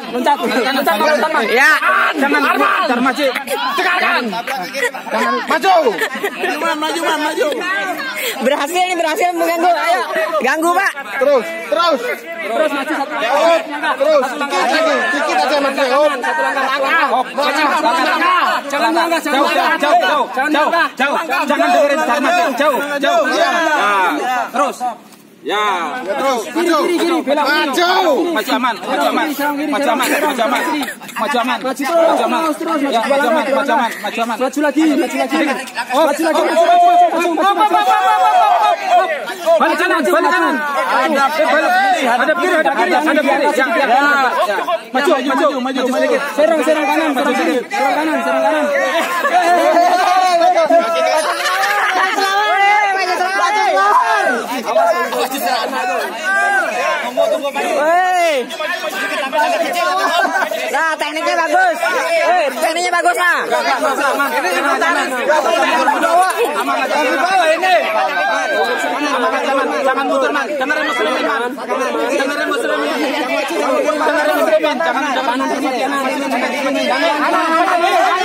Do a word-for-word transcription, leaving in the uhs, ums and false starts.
loncat, loncat, loncat, Mas. Ya. Jangan jangan maju. Jangan. Jangan maju. Maju, maju, maju. Berhasil nih, berhasil mengganggu. Ayo, ganggu, Pak. Terus, terus. Terus maju satu. Terus, dikit lagi, dikit aja maju. Satu langkah, langkah. Jangan langkah, jangan langkah. Jauh, jauh, jauh, jauh. Jangan dengerin Dharma, jauh, jauh. Terus. Ya, terus, maju, maju, maju aman, maju aman, maju aman, maju aman, maju aman, maju aman, ya, maju aman, maju aman, maju aman, maju lagi, maju lagi, oh, maju lagi, maju, balik kanan, balik kanan, ada kiri, ada kiri, ada kiri, ada kiri, yang, maju, maju, maju, sedikit, serang, serang kanan, maju sedikit, serang kanan, serang kanan. Nah, tekniknya bagus. Eh, tekniknya bagus lah. Ini ini. Jangan muter, Man. Jangan muslimin, Man. Jangan muslimin. Jangan muslimin. Jangan jangan jangan.